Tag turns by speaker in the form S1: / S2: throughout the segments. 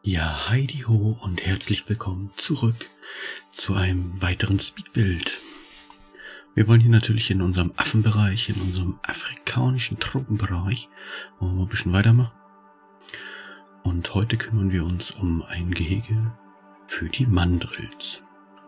S1: Ja, Heidi ho und herzlich willkommen zurück zu einem weiteren Speedbuild. Wir wollen hier natürlich in unserem Affenbereich, in unserem afrikanischen Truppenbereich, wollen wir ein bisschen weitermachen. Und heute kümmern wir uns um ein Gehege für die Mandrills.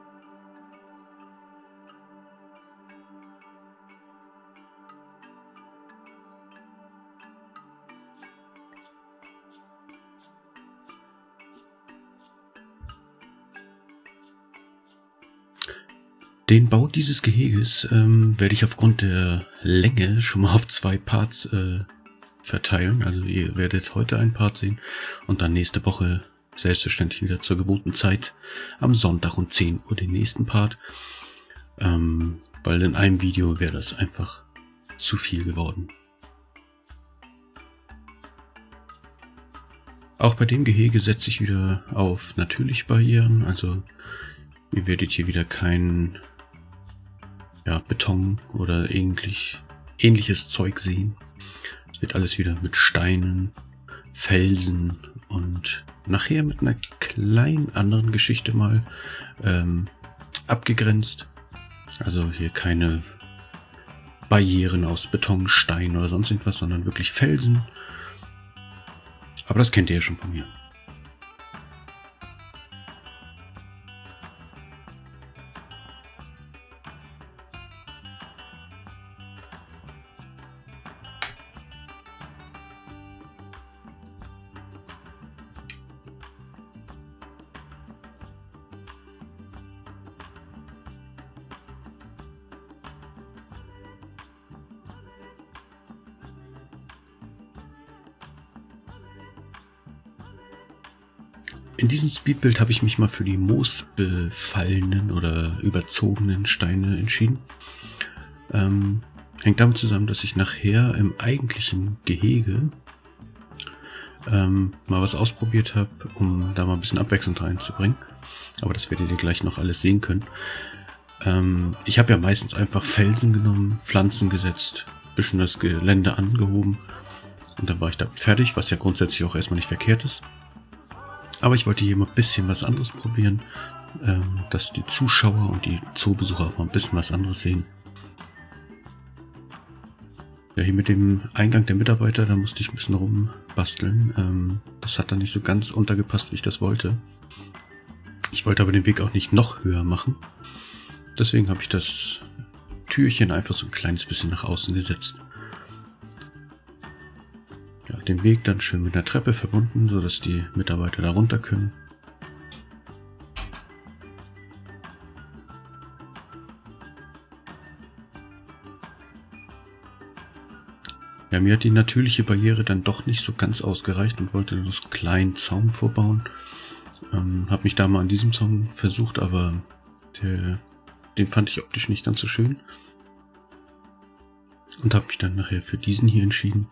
S1: Den Bau dieses Geheges werde ich aufgrund der Länge schon mal auf 2 Parts verteilen. Also ihr werdet heute einen Part sehen und dann nächste Woche selbstverständlich wieder zur gewohnten Zeit am Sonntag um 10 Uhr den nächsten Part. Weil in einem Video wäre das einfach zu viel geworden. Auch bei dem Gehege setze ich wieder auf natürliche Barrieren. Also ihr werdet hier wieder kein Beton oder ähnliches Zeug sehen. Es wird alles wieder mit Steinen, Felsen und nachher mit einer kleinen anderen Geschichte mal abgegrenzt. Also hier keine Barrieren aus Beton, Stein oder sonst irgendwas, sondern wirklich Felsen. Aber das kennt ihr ja schon von mir. In diesem Speedbuild habe ich mich mal für die moosbefallenen oder überzogenen Steine entschieden. Hängt damit zusammen, dass ich nachher im eigentlichen Gehege mal was ausprobiert habe, um da mal ein bisschen Abwechslung reinzubringen. Aber das werdet ihr gleich noch alles sehen können. Ich habe ja meistens einfach Felsen genommen, Pflanzen gesetzt, ein bisschen das Gelände angehoben und dann war ich damit fertig, was ja grundsätzlich auch erstmal nicht verkehrt ist. Aber ich wollte hier mal ein bisschen was anderes probieren, dass die Zuschauer und die Zoobesucher auch mal ein bisschen was anderes sehen. Ja, hier mit dem Eingang der Mitarbeiter, da musste ich ein bisschen rumbasteln. Das hat dann nicht so ganz untergepasst, wie ich das wollte. Ich wollte aber den Weg auch nicht noch höher machen. Deswegen habe ich das Türchen einfach so ein kleines bisschen nach außen gesetzt. Ja, den Weg dann schön mit einer Treppe verbunden, so dass die Mitarbeiter da runter können. Ja, mir hat die natürliche Barriere dann doch nicht so ganz ausgereicht und wollte einen kleinen Zaun vorbauen. Habe mich da mal an diesem Zaun versucht, aber den fand ich optisch nicht ganz so schön. Und habe mich dann nachher für diesen hier entschieden.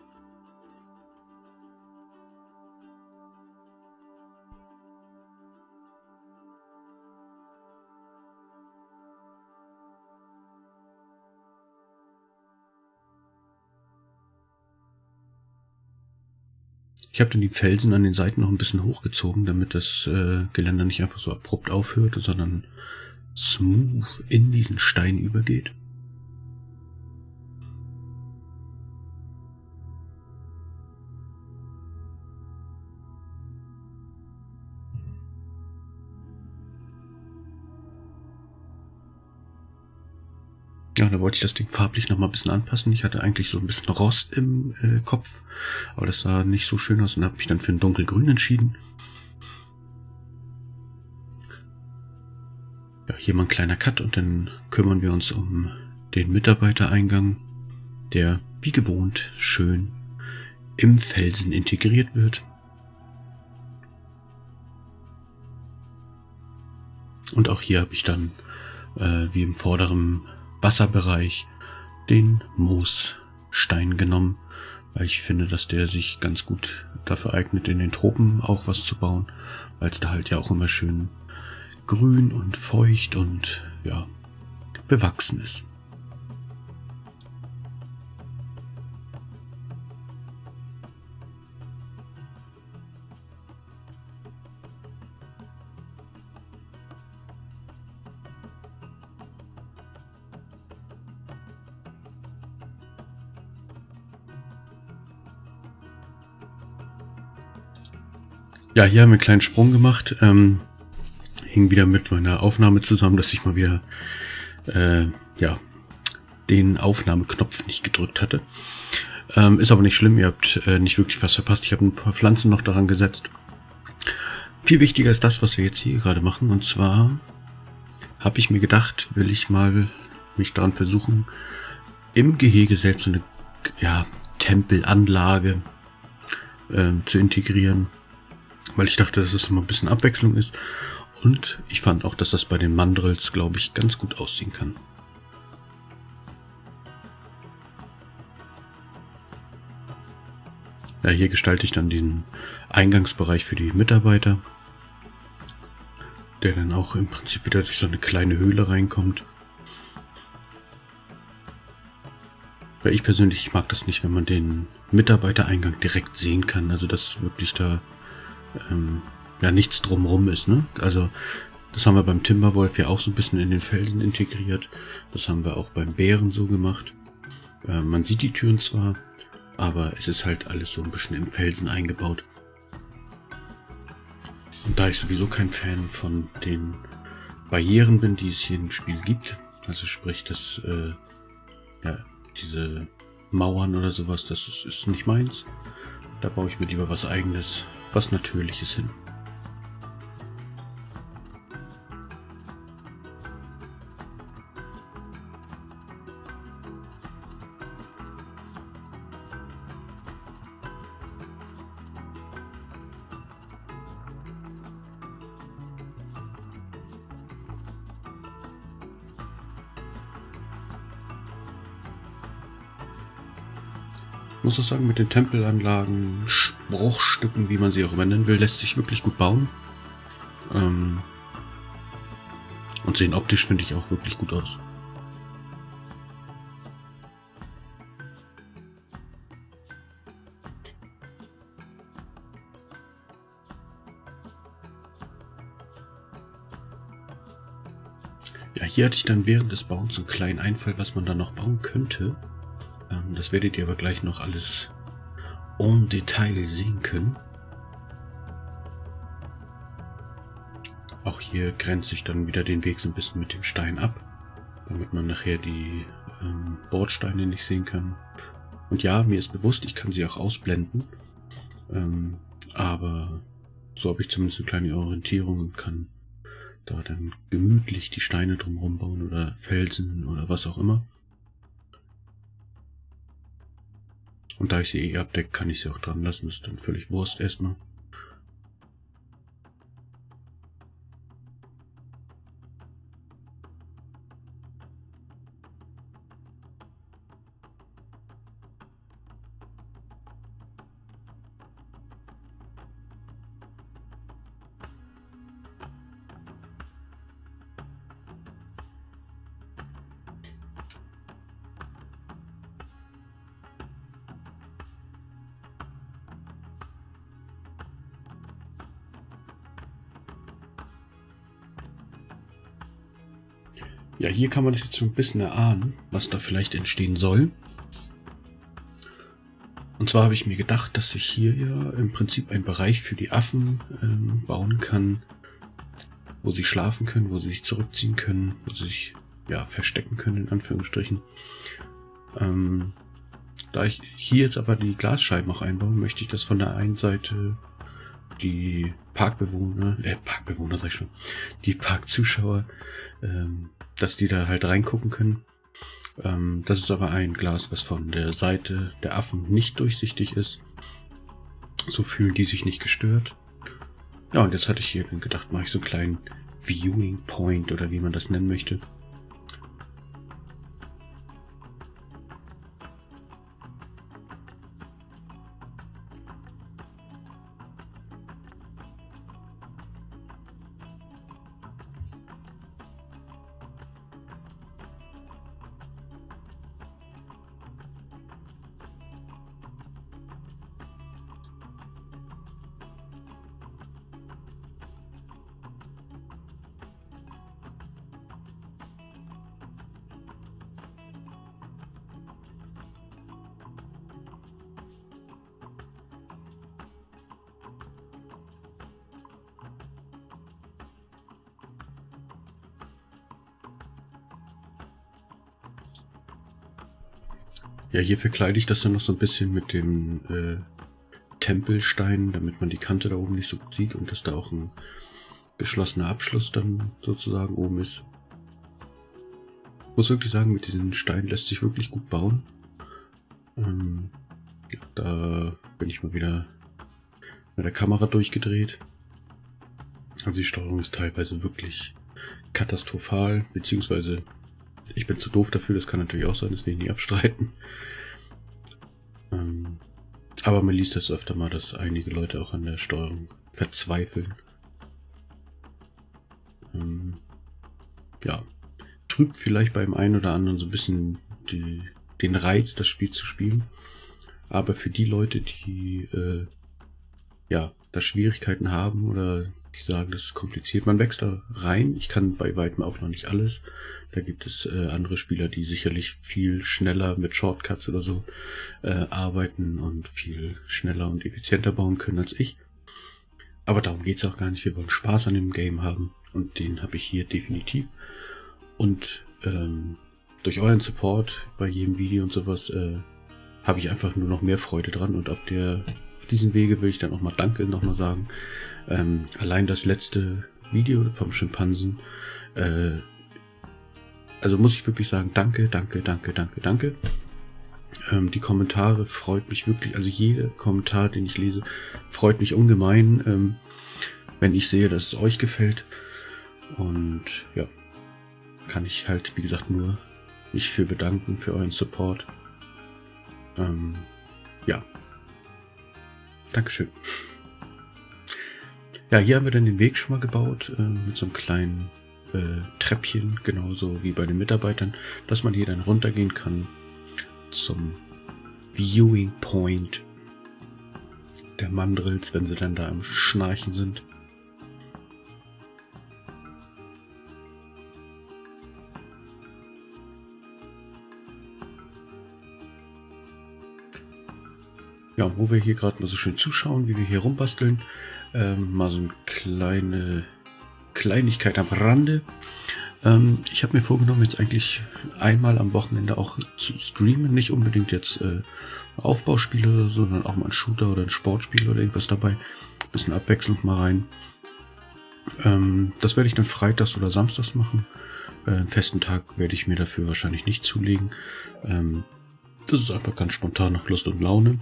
S1: Ich habe dann die Felsen an den Seiten noch ein bisschen hochgezogen, damit das Geländer nicht einfach so abrupt aufhört, sondern smooth in diesen Stein übergeht. Ja, da wollte ich das Ding farblich noch mal ein bisschen anpassen. Ich hatte eigentlich so ein bisschen Rost im Kopf, aber das sah nicht so schön aus und habe mich dann für ein dunkelgrün entschieden. Ja, hier mal ein kleiner Cut und dann kümmern wir uns um den Mitarbeitereingang, der wie gewohnt schön im Felsen integriert wird. Und auch hier habe ich dann, wie im vorderen Wasserbereich, den Moosstein genommen, weil ich finde, dass der sich ganz gut dafür eignet, in den Tropen auch was zu bauen, weil es da halt ja auch immer schön grün und feucht und ja, bewachsen ist. Ja, hier haben wir einen kleinen Sprung gemacht. Hing wieder mit meiner Aufnahme zusammen, dass ich mal wieder ja, den Aufnahmeknopf nicht gedrückt hatte. Ist aber nicht schlimm, ihr habt nicht wirklich was verpasst. Ich habe ein paar Pflanzen noch daran gesetzt. Viel wichtiger ist das, was wir jetzt hier gerade machen. Und zwar habe ich mir gedacht, will ich mal mich daran versuchen, im Gehege selbst so eine Tempelanlage zu integrieren. Weil ich dachte, dass es immer ein bisschen Abwechslung ist. Und ich fand auch, dass das bei den Mandrills, glaube ich, ganz gut aussehen kann. Ja, hier gestalte ich dann den Eingangsbereich für die Mitarbeiter, der dann auch im Prinzip wieder durch so eine kleine Höhle reinkommt. Weil ich persönlich mag das nicht, wenn man den Mitarbeitereingang direkt sehen kann. Also dass wirklich da nichts drumherum ist. Ne? Also das haben wir beim Timberwolf ja auch so ein bisschen in den Felsen integriert. Das haben wir auch beim Bären so gemacht. Man sieht die Türen zwar, aber es ist halt alles so ein bisschen im Felsen eingebaut. Und da ich sowieso kein Fan von den Barrieren bin, die es hier im Spiel gibt, also sprich, dass diese Mauern oder sowas, das ist nicht meins. Da baue ich mir lieber was Eigenes, was Natürliches hin. Ich muss auch sagen, mit den Tempelanlagen, Bruchstücken, wie man sie auch immer nennen will, lässt sich wirklich gut bauen. Und sehen optisch, finde ich, auch wirklich gut aus. Ja, hier hatte ich dann während des Bauens einen kleinen Einfall, was man da noch bauen könnte. Das werdet ihr aber gleich noch alles en Detail sehen können. Auch hier grenze ich dann wieder den Weg so ein bisschen mit dem Stein ab, damit man nachher die Bordsteine nicht sehen kann. Und ja, mir ist bewusst, ich kann sie auch ausblenden, aber so habe ich zumindest eine kleine Orientierung und kann da dann gemütlich die Steine drumherum bauen oder Felsen oder was auch immer. Und da ich sie abdecke, kann ich sie auch dran lassen. Das ist dann völlig Wurst erstmal. Ja, hier kann man jetzt schon ein bisschen erahnen, was da vielleicht entstehen soll. Und zwar habe ich mir gedacht, dass ich hier ja im Prinzip einen Bereich für die Affen bauen kann, wo sie schlafen können, wo sie sich zurückziehen können, wo sie sich verstecken können, in Anführungsstrichen. Da ich hier jetzt aber die Glasscheiben auch einbaue, möchte ich, dass von der einen Seite die Parkbewohner sag ich schon, die Parkzuschauer, dass die da halt reingucken können. Das ist aber ein Glas, was von der Seite der Affen nicht durchsichtig ist. So fühlen die sich nicht gestört. Ja, und jetzt hatte ich hier gedacht, mache ich so einen kleinen Viewing Point oder wie man das nennen möchte. Ja, hier verkleide ich das dann noch so ein bisschen mit dem Tempelstein, damit man die Kante da oben nicht so gut sieht und dass da auch ein geschlossener Abschluss dann sozusagen oben ist. Ich muss wirklich sagen, mit diesen Steinen lässt sich wirklich gut bauen. Ja, da bin ich mal wieder mit der Kamera durchgedreht. Also die Steuerung ist teilweise wirklich katastrophal, beziehungsweise ich bin zu doof dafür, das kann natürlich auch sein, das will ich nie abstreiten. Aber man liest das öfter mal, dass einige Leute auch an der Steuerung verzweifeln. Ja, trübt vielleicht beim einen oder anderen so ein bisschen den Reiz, das Spiel zu spielen. Aber für die Leute, die ja, da Schwierigkeiten haben oder die sagen, das ist kompliziert, man wächst da rein. Ich kann bei weitem auch noch nicht alles. Da gibt es andere Spieler, die sicherlich viel schneller mit Shortcuts oder so arbeiten und viel schneller und effizienter bauen können als ich. Aber darum geht es auch gar nicht. Wir wollen Spaß an dem Game haben und den habe ich hier definitiv. Und durch euren Support bei jedem Video und sowas habe ich einfach nur noch mehr Freude dran. Und auf diesem Wege will ich dann auch mal Danke nochmal sagen. Allein das letzte Video vom Schimpansen, also muss ich wirklich sagen, danke, danke, danke, danke, danke. Die Kommentare freut mich wirklich, also jeder Kommentar, den ich lese, freut mich ungemein, wenn ich sehe, dass es euch gefällt. Und ja, kann ich halt, wie gesagt, nur mich für bedanken, für euren Support. Ja, Dankeschön. Ja, hier haben wir dann den Weg schon mal gebaut, mit so einem kleinen Treppchen, genauso wie bei den Mitarbeitern, dass man hier dann runtergehen kann zum Viewing Point der Mandrills, wenn sie dann da am Schnarchen sind. Ja, wo wir hier gerade mal so schön zuschauen, wie wir hier rumbasteln, mal so eine kleine Kleinigkeit am Rande. Ich habe mir vorgenommen, jetzt eigentlich einmal am Wochenende auch zu streamen. Nicht unbedingt jetzt Aufbauspiele oder so, sondern auch mal ein Shooter oder ein Sportspiel oder irgendwas dabei. Ein bisschen Abwechslung mal rein. Das werde ich dann freitags oder samstags machen. Einen festen Tag werde ich mir dafür wahrscheinlich nicht zulegen. Das ist einfach ganz spontan nach Lust und Laune.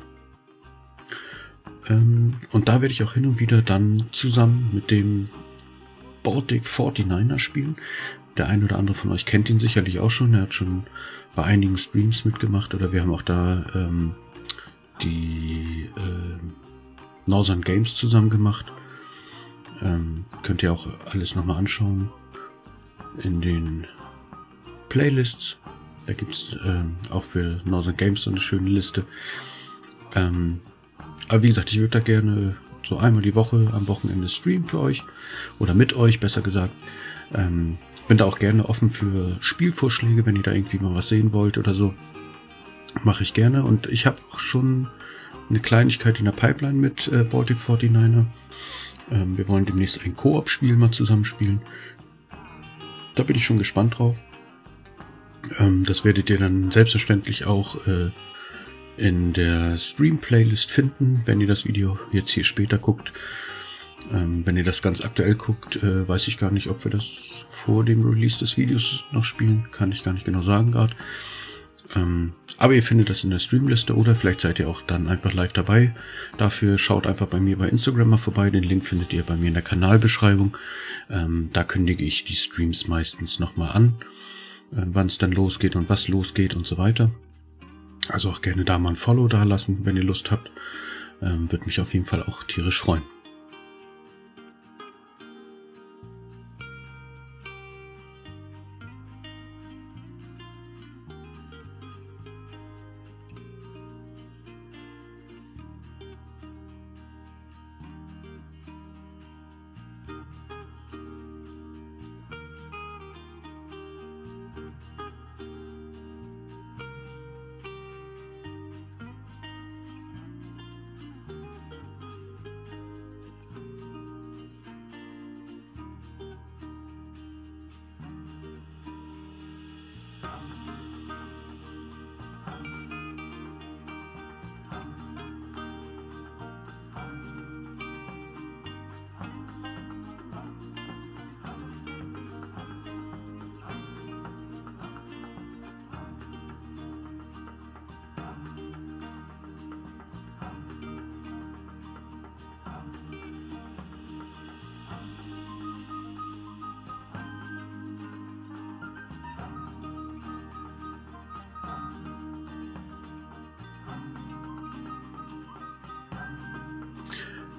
S1: Und da werde ich auch hin und wieder dann zusammen mit dem Baltic 49er spielen. Der ein oder andere von euch kennt ihn sicherlich auch schon. Er hat schon bei einigen Streams mitgemacht oder wir haben auch da die Northern Games zusammen gemacht. Könnt ihr auch alles nochmal anschauen in den Playlists. Da gibt es auch für Northern Games so eine schöne Liste. Aber wie gesagt, ich würde da gerne so einmal die Woche am Wochenende streamen für euch. Oder mit euch, besser gesagt. Bin da auch gerne offen für Spielvorschläge, wenn ihr da irgendwie mal was sehen wollt oder so. Mache ich gerne. Und ich habe auch schon eine Kleinigkeit in der Pipeline mit Baltic 49er. Wir wollen demnächst ein Koop-Spiel mal zusammenspielen. Da bin ich schon gespannt drauf. Das werdet ihr dann selbstverständlich auch in der Stream-Playlist finden, wenn ihr das Video jetzt hier später guckt. Wenn ihr das ganz aktuell guckt, weiß ich gar nicht, ob wir das vor dem Release des Videos noch spielen. Kann ich gar nicht genau sagen gerade. Aber ihr findet das in der Streamliste oder vielleicht seid ihr auch dann einfach live dabei. Dafür schaut einfach bei mir bei Instagram mal vorbei. Den Link findet ihr bei mir in der Kanalbeschreibung. Da kündige ich die Streams meistens nochmal an, wann es dann losgeht und was losgeht und so weiter. Also auch gerne da mal ein Follow da lassen, wenn ihr Lust habt. Würde mich auf jeden Fall auch tierisch freuen.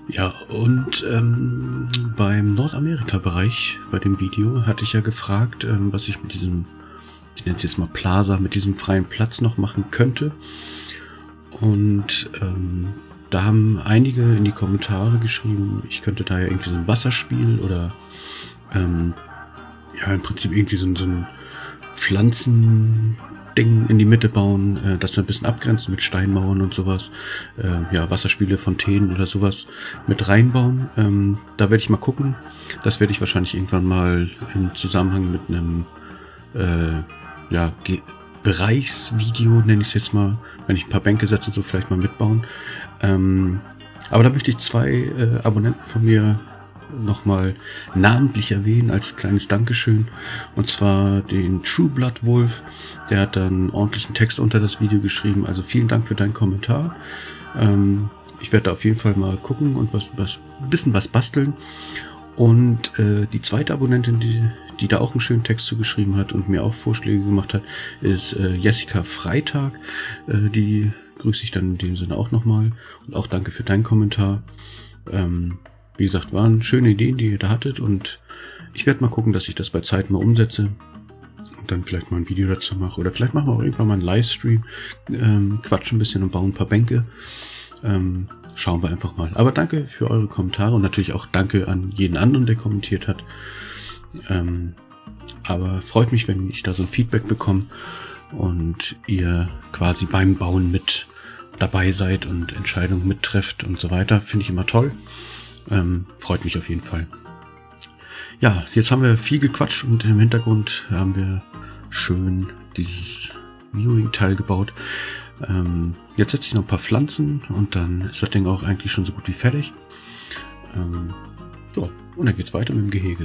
S1: Ja, und beim Nordamerika-Bereich, bei dem Video, hatte ich ja gefragt, was ich mit diesem, ich nenne es jetzt mal Plaza, mit diesem freien Platz noch machen könnte. Und da haben einige in die Kommentare geschrieben, ich könnte da ja irgendwie so ein Wasserspiel oder ja, im Prinzip irgendwie so ein Pflanzending in die Mitte bauen, das ein bisschen abgrenzen mit Steinmauern und sowas. Ja, Wasserspiele, Fontänen oder sowas mit reinbauen. Da werde ich mal gucken. Das werde ich wahrscheinlich irgendwann mal im Zusammenhang mit einem ja, Bereichsvideo, nenne ich es jetzt mal, wenn ich ein paar Bänke setze, so vielleicht mal mitbauen. Aber da möchte ich 2 Abonnenten von mir nochmal namentlich erwähnen als kleines Dankeschön. Und zwar den True Blood Wolf. Der hat dann ordentlichen Text unter das Video geschrieben. Also vielen Dank für deinen Kommentar. Ich werde da auf jeden Fall mal gucken und ein bisschen was basteln. Und die zweite Abonnentin, die da auch einen schönen Text zugeschrieben hat und mir auch Vorschläge gemacht hat, ist Jessica Freitag. Die grüße ich dann in dem Sinne auch nochmal. Und auch danke für deinen Kommentar. Wie gesagt, waren schöne Ideen, die ihr da hattet. Und ich werde mal gucken, dass ich das bei Zeit mal umsetze. Und dann vielleicht mal ein Video dazu mache. Oder vielleicht machen wir auch irgendwann mal einen Livestream. Quatschen ein bisschen und bauen ein paar Bänke. Schauen wir einfach mal. Aber danke für eure Kommentare und natürlich auch danke an jeden anderen, der kommentiert hat. Aber freut mich, wenn ich da so ein Feedback bekomme und ihr quasi beim Bauen mit dabei seid und Entscheidungen mittrefft und so weiter. Finde ich immer toll. Freut mich auf jeden Fall. Ja, jetzt haben wir viel gequatscht und im Hintergrund haben wir schön dieses Viewing-Teil gebaut. Jetzt setze ich noch ein paar Pflanzen und dann ist das Ding auch eigentlich schon so gut wie fertig. Ja, und dann geht's weiter mit dem Gehege.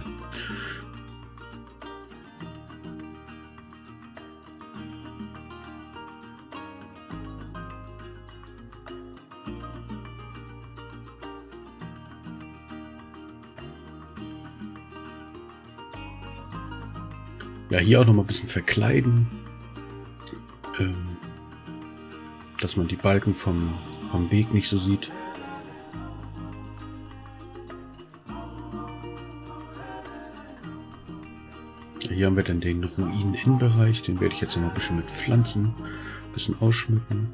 S1: Ja, hier auch noch mal ein bisschen verkleiden, dass man die Balken vom Weg nicht so sieht. Ja, hier haben wir dann den Ruinen-Innenbereich, den werde ich jetzt noch mal ein bisschen mit Pflanzen ein bisschen ausschmücken.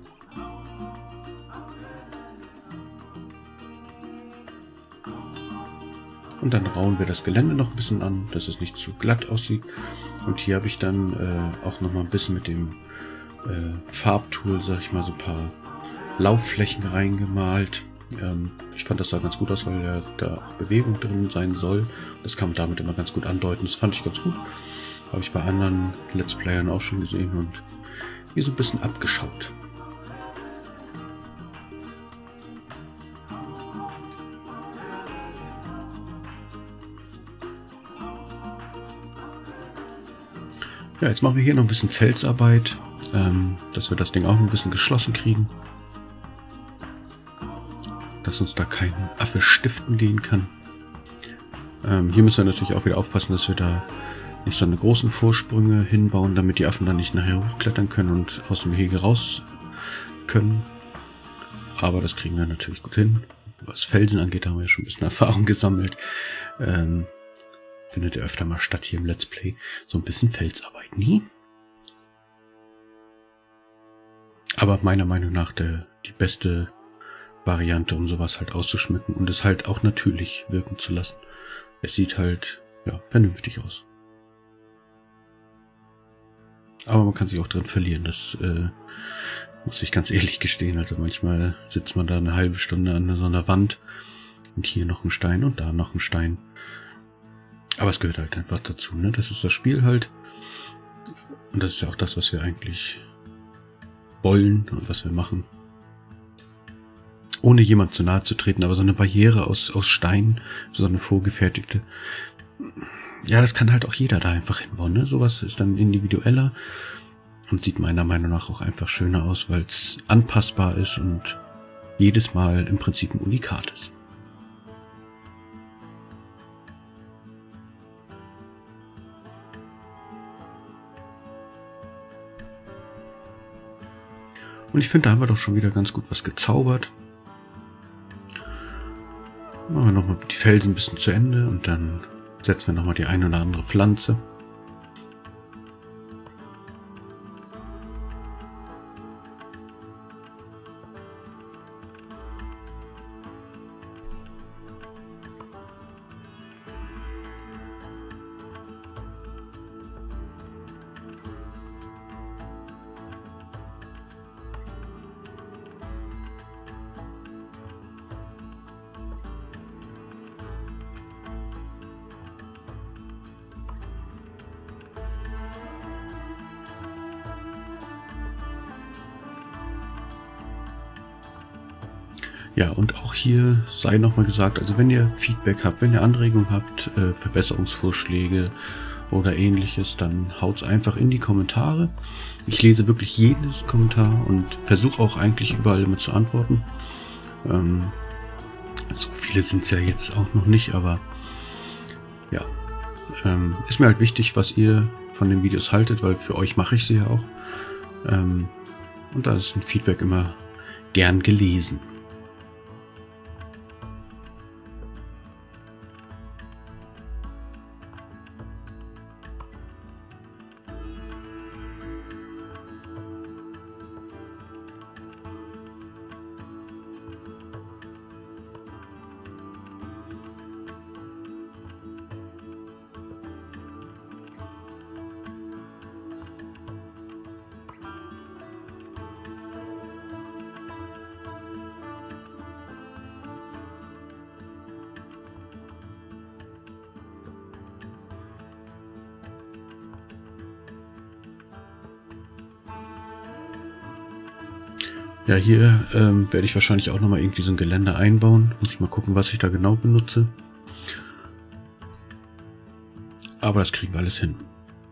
S1: Und dann rauen wir das Gelände noch ein bisschen an, dass es nicht zu glatt aussieht. Und hier habe ich dann auch noch mal ein bisschen mit dem Farbtool, sag ich mal, so ein paar Laufflächen reingemalt. Ich fand, das sah ganz gut aus, weil ja da auch Bewegung drin sein soll. Das kann man damit immer ganz gut andeuten. Das fand ich ganz gut. Habe ich bei anderen Let's Playern auch schon gesehen und hier so ein bisschen abgeschaut. Ja, jetzt machen wir hier noch ein bisschen Felsarbeit, dass wir das Ding auch ein bisschen geschlossen kriegen. Dass uns da kein Affe stiften gehen kann. Hier müssen wir natürlich auch wieder aufpassen, dass wir da nicht so eine großen Vorsprünge hinbauen, damit die Affen dann nicht nachher hochklettern können und aus dem Gehege raus können. Aber das kriegen wir natürlich gut hin. Was Felsen angeht, haben wir ja schon ein bisschen Erfahrung gesammelt. Findet ihr öfter mal statt hier im Let's Play. So ein bisschen Felsarbeit, nie? Aber meiner Meinung nach die beste Variante, um sowas halt auszuschmücken und es halt auch natürlich wirken zu lassen. Es sieht halt, ja, vernünftig aus. Aber man kann sich auch drin verlieren, das muss ich ganz ehrlich gestehen. Also manchmal sitzt man da eine halbe Stunde an so einer Wand und hier noch ein Stein und da noch ein Stein. Aber es gehört halt einfach dazu, ne? Das ist das Spiel halt. Und das ist ja auch das, was wir eigentlich wollen und was wir machen. Ohne jemand zu nahe zu treten, aber so eine Barriere aus Stein, so eine vorgefertigte. Ja, das kann halt auch jeder da einfach hinbauen, ne? Sowas ist dann individueller und sieht meiner Meinung nach auch einfach schöner aus, weil es anpassbar ist und jedes Mal im Prinzip ein Unikat ist. Und ich finde, da haben wir doch schon wieder ganz gut was gezaubert. Machen wir nochmal die Felsen ein bisschen zu Ende und dann setzen wir nochmal die eine oder andere Pflanze. Ja, und auch hier sei nochmal gesagt, also wenn ihr Feedback habt, wenn ihr Anregungen habt, Verbesserungsvorschläge oder ähnliches, dann haut's einfach in die Kommentare. Ich lese wirklich jedes Kommentar und versuche auch eigentlich überall immer zu antworten. So viele sind es ja jetzt auch noch nicht, aber ja, ist mir halt wichtig, was ihr von den Videos haltet, weil für euch mache ich sie ja auch. Und da ist ein Feedback immer gern gelesen. Ja, hier werde ich wahrscheinlich auch nochmal irgendwie so ein Geländer einbauen. Muss ich mal gucken, was ich da genau benutze. Aber das kriegen wir alles hin.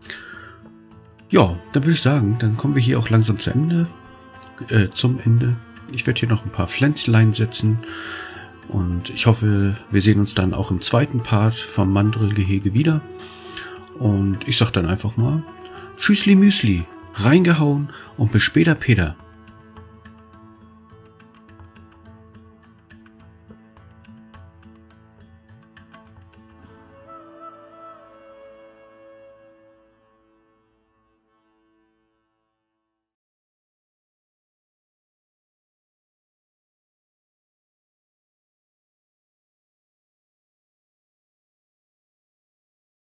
S1: Ja, dann würde ich sagen, dann kommen wir hier auch langsam zum Ende. Ich werde hier noch ein paar Pflänzlein setzen. Und ich hoffe, wir sehen uns dann auch im zweiten Part vom Mandrillgehege wieder. Und ich sag dann einfach mal, Tschüssli Müsli, reingehauen und bis später Peter.